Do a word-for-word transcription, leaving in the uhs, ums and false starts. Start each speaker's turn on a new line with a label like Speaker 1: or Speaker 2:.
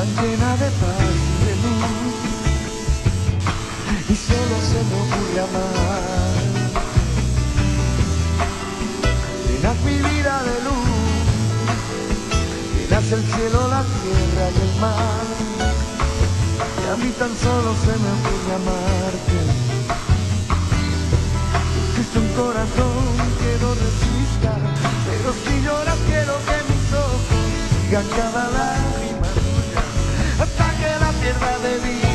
Speaker 1: llena de paz y de luz, y solo se me ocurre amar. Llenas mi vida de luz, llenas el cielo, la tierra y el mar, y a mí tan solo se me ocurre amarte. Existe un corazón que no resista, pero si lloras quiero que mis ojos digan cada lágrima tuya hasta que la pierda de vista.